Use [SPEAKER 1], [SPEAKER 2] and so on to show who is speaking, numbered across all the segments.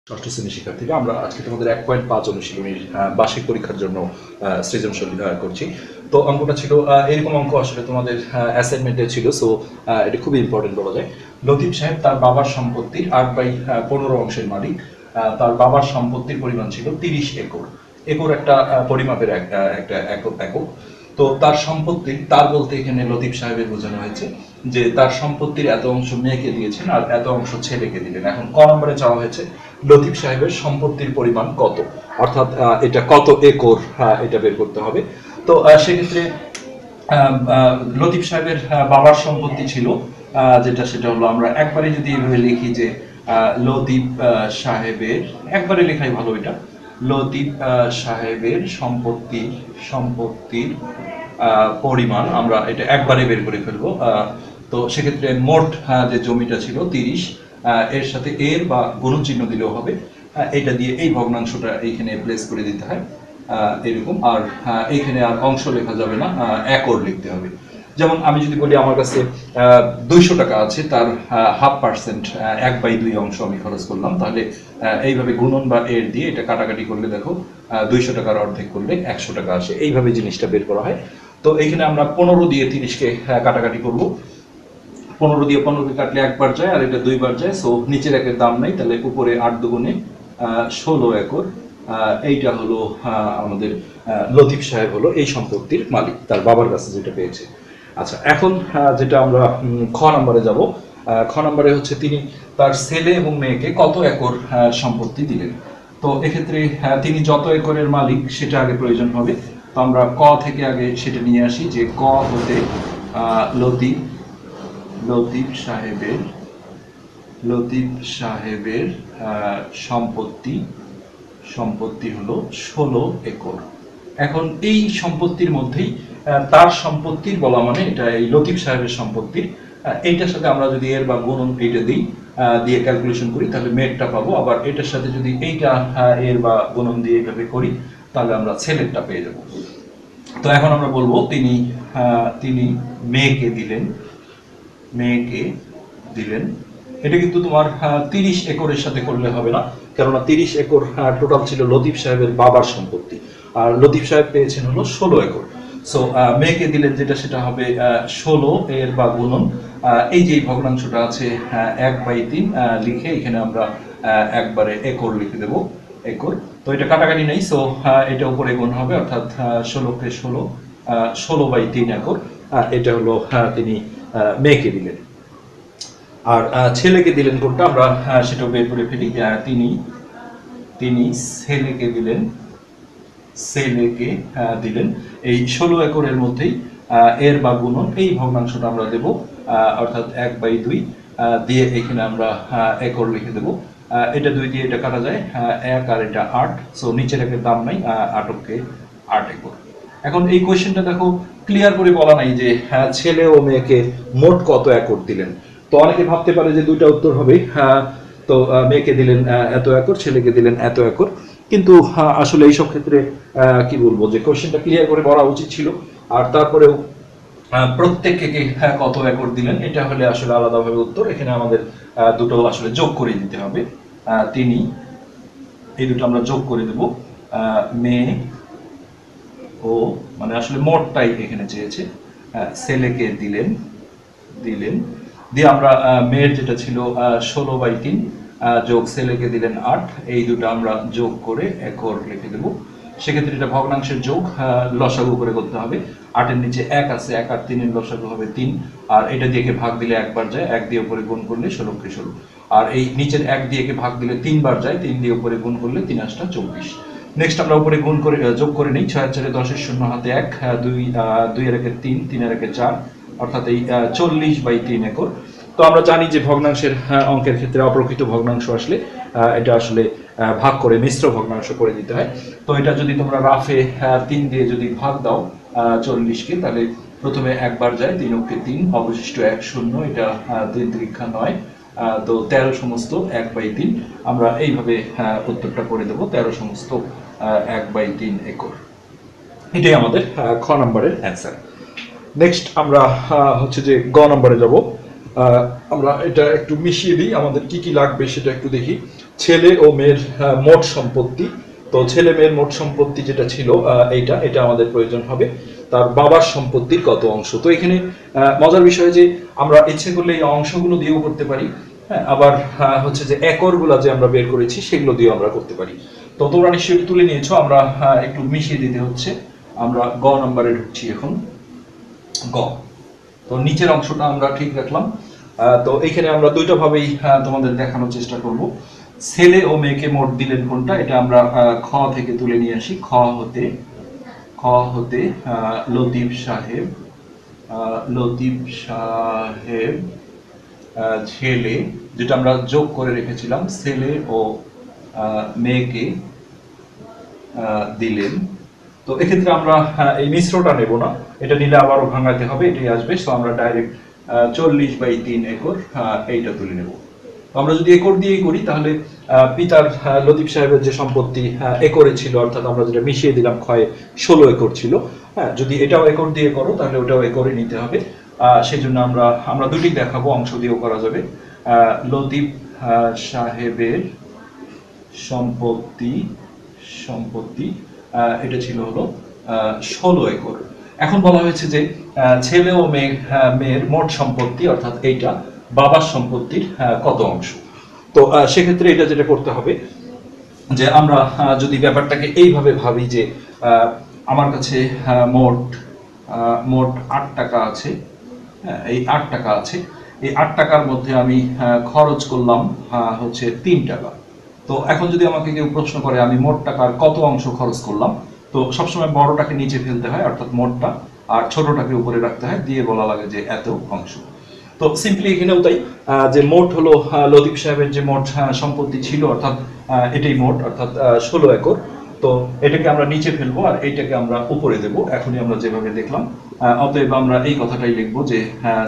[SPEAKER 1] ষষ্ঠ শ্রেণীর শিক্ষার্থীরা আমরা আজকে তোমাদের 1.5 অনুশীলনীর বার্ষিক পরীক্ষার জন্য সৃজনশীল করছি। তো অঙ্কটা ছিল এরকম অঙ্ক, আসলে তোমাদের অ্যাসাইনমেন্টে ছিল, সো এটা খুবই ইম্পর্টেন্ট বলা যায়। লতিফ সাহেব তার বাবার সম্পত্তির 8/15 অংশের মালিক। তার বাবার সম্পত্তির পরিমাণ ছিল 30 একর। একর একটা পরিমাপের একটা একক। তো তার সম্পত্তির, তার বলতে এখানে লতিফ সাহেবের বোঝানো হয়েছে যে তার সম্পত্তির এত অংশ মেয়েকে দিয়েছেন আর এত অংশ ছেলেকে দিলেন। এখন ক নম্বরে চাওয়া হয়েছে লতিফ সাহেবের সম্পত্তির পরিমাণ কত, অর্থাৎ এটা কত একর, এটা বের করতে হবে। তো সেক্ষেত্রে লতিফ সাহেবের বাবার সম্পত্তি ছিল যেটা, সেটা হলো আমরা একবারে যদি এইভাবে লিখি যে লতিফ সাহেবের, একবারে লেখাই ভালো এটা, লতিফ সাহেবের সম্পত্তির পরিমাণ আমরা এটা একবারে বের করে ফেলবো। তো সেক্ষেত্রে মোট যে জমিটা ছিল 30, এর সাথে এর বা গুণন চিহ্ন দিলেও হবে, এটা দিয়ে এই ভগ্নাংশটা এইখানে প্লেস করে দিতে হয় এরকম। আর এইখানে আর অংশ লেখা যাবে না, একর লিখতে হবে। যেমন আমি যদি বলি আমার কাছে 200 টাকা আছে, তার 0.5%, 1/2 অংশ আমি খরচ করলাম, তাহলে এইভাবে গুণন বা এর দিয়ে এটা কাটাকাটি করলে দেখো 200 টাকার অর্ধেক করলে 100 টাকা আসে, এইভাবে জিনিসটা বের করা হয়। তো এইখানে আমরা 15 দিয়ে 30কে কাটাকাটি করব। 15 দিয়ে 15কে কাটলে একবার যায় আর এটা দুইবার যায়, সো নিচের একের দাম নাই, তাহলে উপরে 8 দুগুণে 16 একর। এইটা হলো আমাদের লতিফ সাহেব হলো এই সম্পত্তির মালিক, তার বাবার কাছে যেটা পেয়েছে। আচ্ছা, এখন যেটা আমরা খ নম্বরে যাব। খ নম্বরে হচ্ছে তিনি তার ছেলে এবং মেয়েকে কত একর সম্পত্তি দিলেন। তো এক্ষেত্রে তিনি যত একরের মালিক সেটা আগে প্রয়োজন হবে। তো আমরা ক থেকে আগে সেটা নিয়ে আসি যে ক হতে লতিফ সাহেবের সম্পত্তি হলো 16 একর। এখন এই সম্পত্তির মধ্যেই তার সম্পত্তির বলা মানে এটা এই লতিফ সাহেবের সম্পত্তির, এইটার সাথে আমরা যদি এর বা গুণন এইটা দিই, দিয়ে ক্যালকুলেশন করি, তাহলে মেয়েরটা পাবো। আবার এটার সাথে যদি এইটা এর বা গুণন দিয়ে এইভাবে করি, তাহলে আমরা ছেলেরটা পেয়ে যাব। তো এখন আমরা বলবো তিনি মেয়েকে দিলেন। এটা কিন্তু তোমার 30 একরের সাথে করলে হবে না, কেননা 30 একর টোটাল ছিল লতিফ সাহেবের বাবার সম্পত্তি, আর লতিফ সাহেব পেয়েছেন হলো 16 একর। সো মেয়েকে দিলেন যেটা, সেটা হবে 16 এর বা গুণন এই যে ভগ্নাংশটা আছে 1/3 লিখে এখানে আমরা একবারে একর লিখে দেব, একর। তো এটা কাটাকাটি নেই, সো এটা উপরে গুণ হবে, অর্থাৎ 16কে 16/3 একর। এটা হলো তিনি মেয়েকে দিলেন। আর ছেলেকে দিলেন কোনটা, আমরা সেটাও বের করে ফেলি। তিনি ছেলেকে দিলেন এই 16 একরের মধ্যেই এর বা গুণন এই ভগ্নাংশটা আমরা দেব, অর্থাৎ 1/2 দিয়ে এখানে আমরা একর লিখে দেব। এটা 2 দিয়ে এটা কাটা যায়, 1 আর এটা 8, সো নিচের একের দাম নাই, 8কে 8 একর। এখন এই কোয়েশ্চেনটা দেখো ক্লিয়ার করে বলা নাই যে ছেলে ও মেয়েকে মোট কত একর দিলেন। তো অনেকে ভাবতে পারে যে দুইটা উত্তর হবে, তো মেয়েকে দিলেন এত একর, ছেলেকে দিলেন এত একর, কিন্তু আসলে এইসব ক্ষেত্রে কি বলবো যে কোশ্চেনটা ক্লিয়ার করে বলা উচিত ছিল। আর তারপরেও প্রত্যেককে কত একর দিলেন এটা হলে আসলে আলাদাভাবে উত্তর, এখানে আমাদের দুটো আসলে যোগ করে দিতে হবে। তিনি, এই দুটো আমরা যোগ করে দেব, মেয়ে ও, মানে আসলে মোটটাই এখানে চেয়েছে, ছেলেকে দিলেন দিয়ে আমরা মেয়ের যেটা ছিল 16/3 যোগ ছেলেকে দিলেন 8, এই দুটো আমরা যোগ করে একর লিখে দেব। সেক্ষেত্রে এটা ভগ্নাংশের যোগ, লসাগু করে করতে হবে। 8-এর নিচে 1 আছে, 1 আর 3 এর লসাগু হবে 3, আর এটা দিয়ে ভাগ দিলে একবার যায়, 1 দিয়ে উপরে গুণ করলে 16কে 16, আর এই নিচের 1 দিয়ে ভাগ দিলে 3 বার যায়, 3 দিয়ে উপরে গুণ করলে 3 8 24। নেক্সট আমরা উপরে গুণ করে যোগ করে নিই, 6 4 10 শূন্য হাতে 1, 2 এর একে 3, 3 এর একে 4, অর্থাৎ এই 40/3 একর। তো আমরা জানি যে ভগ্নাংশের অঙ্কের ক্ষেত্রে অপ্রকৃত ভগ্নাংশ আসলে এটা আসলে ভাগ করে মিশ্র ভগ্নাংশ করে দিতে হয়। তো এটা যদি তোমরা রাফে 3 দিয়ে যদি ভাগ দাও 40কে, তাহলে প্রথমে একবার যায়, 3 অক্ষে 3, অবশিষ্ট 1 0, এটা 3 3 9, তো 13 সমস্ত 1/3 আমরা এইভাবে উত্তরটা করে দেব, 13 সমস্ত 1/3 একর। এটাই আমাদের খ নম্বরের অ্যান্সার। নেক্সট আমরা হচ্ছে যে গ নম্বরে যাব। আমরা এটা একটু মিশিয়ে দিই, আমাদের কি কি লাগবে সেটা একটু দেখি। ছেলে ও মেয়ের মোট সম্পত্তি। তো ছেলে মেয়ের মোট সম্পত্তি যেটা ছিল এটা আমাদের প্রয়োজন হবে তার বাবার সম্পত্তির কত অংশ। তো এখানে মজার বিষয় যে আমরা ইচ্ছে করলে এই অংশগুলো দিয়েও করতে পারি, হ্যাঁ, আবার হচ্ছে যে একরগুলা যে আমরা বের করেছি সেগুলো দিয়েও আমরা করতে পারি। তো তোমরা নিশ্চয়ই তুলে নিয়েছো, আমরা একটু মিশিয়ে দিতে হচ্ছে। আমরা গ নম্বরে ঢুকছি এখন। গ, তো নিচের অংশটা আমরা ঠিক রাখলাম। তো এখানে আমরা দুইটা ভাবেই তোমাদের দেখানোর চেষ্টা করব। ছেলে ও মেয়েকে মোট দিলেন কোনটা, এটা আমরা খ থেকে তুলে নিয়ে আসি। খ হতে লতিফ সাহেব ছেলে, যেটা আমরা যোগ করে রেখেছিলাম, ছেলে ও মেয়েকে দিলেন। তো এক্ষেত্রে আমরা এই মিশ্রটা নেব না, এটা নিলে আবারও ভাঙাতে হবে, এটাই আসবে। সো আমরা ডাইরেক্ট 40/3 একর এইটা তুলে নেব। আমরা যদি একর দিয়েই করি তাহলে পিতার লতিফ সাহেবের যে সম্পত্তি একরে ছিল, অর্থাৎ আমরা যেটা মিশিয়ে দিলাম ক্ষয়ে 16 একর ছিল, হ্যাঁ, যদি এটাও একর দিয়ে করো তাহলে ওটাও একরে নিতে হবে। সেজন্য আমরা দুটি দেখাবো, অংশ দিয়েও করা যাবে। লতিফ সাহেবের সম্পত্তি এটা ছিল হলো 16 একর। এখন বলা হয়েছে যে ছেলে ও মেয়ের মোট সম্পত্তি, অর্থাৎ এইটা বাবার সম্পত্তির কত অংশ। তো সেক্ষেত্রে এটা যেটা করতে হবে যে আমরা যদি ব্যাপারটাকে এইভাবে ভাবি যে আমার কাছে মোট 8 টাকা আছে, এই 8 টাকা আছে, এই 8 টাকার মধ্যে আমি খরচ করলাম হচ্ছে 3 টাকা। তো এখন যদি আমাকে কেউ প্রশ্ন করে আমি মোট টাকার কত অংশ খরচ করলাম, তো সবসময় বড়টাকে নিচে ফেলতে হয়, অর্থাৎ মোটটা, আর ছোটটাকে উপরে রাখতে হয়, দিয়ে বলা লাগে যে এত অংশ। তো সিম্পলি এখানেও তাই, যে মোট হলো লতিফ সাহেবের যে মোট সম্পত্তি ছিল, অর্থাৎ এটাই মোট, অর্থাৎ 16 একর। তো এটাকে আমরা নিচে ফেলবো আর এইটাকে আমরা উপরে দেব, এখনই আমরা যেভাবে দেখলাম। অতএব আমরা এই কথাটাই লিখবো যে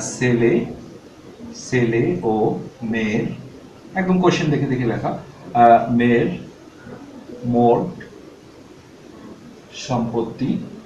[SPEAKER 1] ছেলে ও মেয়ের, একদম কোশ্চেন দেখে দেখে লেখা, মেয়ের মোট সম্পত্তি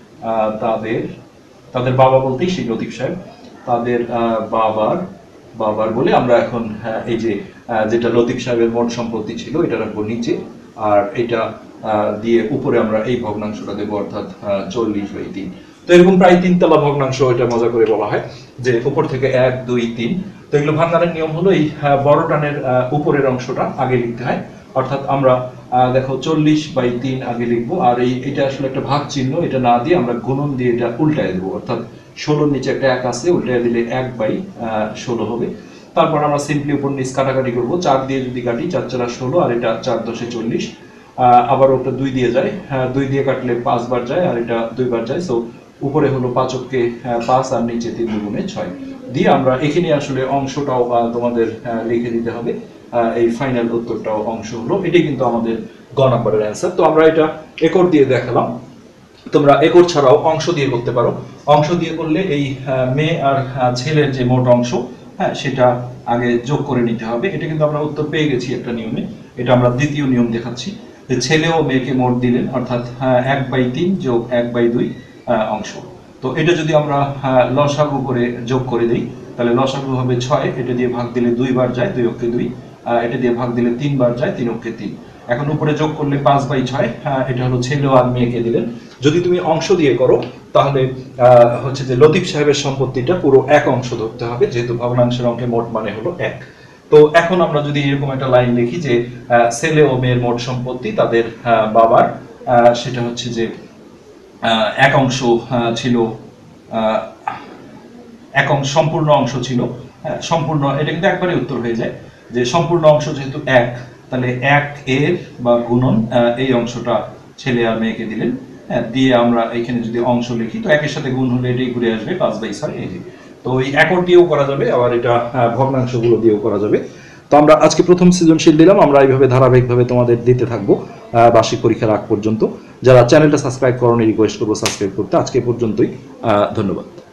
[SPEAKER 1] তাদের বাবা বলতেই সেই লতিফ সাহেব, তাদের বাবার বলে আমরা এখন এই যে যেটা লতিফ সাহেবের মোট সম্পত্তি ছিল এটা রাখবো নিচে, আর এটা দিয়ে উপরে আমরা এই ভগ্নাংশটা দেবো, অর্থাৎ 40/3। তো এরকম প্রায় 3 তলা ভগ্নাংশ, এটা মজা করে বলা হয় যে উপর থেকে 1 2 3। তো এগুলো ভাঙানোর নিয়ম হলো এই বড় টানের উপরের অংশটা আগে লিখতে হয়, অর্থাৎ আমরা দেখো 40/3 আগে লিখবো, আর এটা আসলে একটা ভাগ চিহ্ন, এটা না দিয়ে আমরা গুণন দিয়ে এটা উল্টায় দেবো, অর্থাৎ 16 নিচে একটা 1 আছে, উল্টায় দিলে 1/16 হবে। তারপর আমরা সিম্পলি উপর নিচ কাটাকাটি করবো, 4 দিয়ে যদি কাটি 4 4 16, আর এটা 4 10 40, আবার ওটা 2 দিয়ে যায়, 2 দিয়ে কাটলে 5 বার যায়, আর এটা 2 বার যায়। সো উপরে হলো 5 অক্ষে 5 আর নিচে 3 দুগুণে 6 দিয়ে আমরা এখানে আসলে অংশটাও তোমাদের লিখে দিতে হবে। এই ফাইনাল উত্তরটাও অংশ হলো, এটাই কিন্তু আমাদের গ নাম্বারের অ্যান্সার। তো আমরা এটা একর দিয়ে দেখালাম, তোমরা একর ছাড়াও অংশ দিয়ে করতে পারো। অংশ দিয়ে করলে এই মেয়ে আর ছেলের যে মোট অংশ, হ্যাঁ, সেটা আগে যোগ করে নিতে হবে। এটা কিন্তু আমরা উত্তর পেয়ে গেছি একটা নিয়মে, এটা আমরা দ্বিতীয় নিয়ম দেখাচ্ছি যে ছেলে ও মেয়েকে মোট দিলেন, অর্থাৎ 1/3 যোগ 1/2 অংশ। তো এটা যদি আমরা লসাগু করে যোগ করে দিই তাহলে লসাগু হবে 6, এটা দিয়ে ভাগ দিলে 2 বার যায়, 2 অক্ষে 2, এটা দিয়ে ভাগ দিলে 3 বার যায়, 3 অক্ষে 3। এখন উপরে যোগ করলে 5/6, এটা হলো ছেলে আর মেয়েকে দিলেন। যদি তুমি অংশ দিয়ে করো তাহলে হচ্ছে যে লতিফ সাহেবের সম্পত্তিটা পুরো 1 অংশ ধরতে হবে, যেহেতু ভগ্নাংশের অঙ্কে মোট মানে হলো 1। তো এখন আমরা যদি এরকম একটা লাইন লিখি যে ছেলে ও মেয়ের মোট সম্পত্তি তাদের বাবার, সেটা হচ্ছে যে 1 অংশ ছিল, 1 অংশ সম্পূর্ণ অংশ ছিল, সম্পূর্ণ, এটা কিন্তু একবারে উত্তর হয়ে যায় যে সম্পূর্ণ অংশ যেহেতু 1, তাহলে 1 এর বা গুণন এই অংশটা ছেলে আর মেয়েকে দিলেন, দিয়ে আমরা এখানে যদি অংশ লিখি তো 1 এর সাথে গুণ হলে এটাই ঘুরে আসবে 5/6। এই যে, তো এই একর দিয়েও করা যাবে, আবার এটা ভগ্নাংশগুলো দিয়েও করা যাবে। তো আমরা আজকে প্রথম সৃজনশীল দিলাম, আমরা এইভাবে ধারাবাহিকভাবে তোমাদের দিতে থাকবো বার্ষিক পরীক্ষার আগ পর্যন্ত। যারা চ্যানেলটা সাবস্ক্রাইব করোনি রিকোয়েস্ট করবো সাবস্ক্রাইব করতে। আজকে পর্যন্তই, ধন্যবাদ।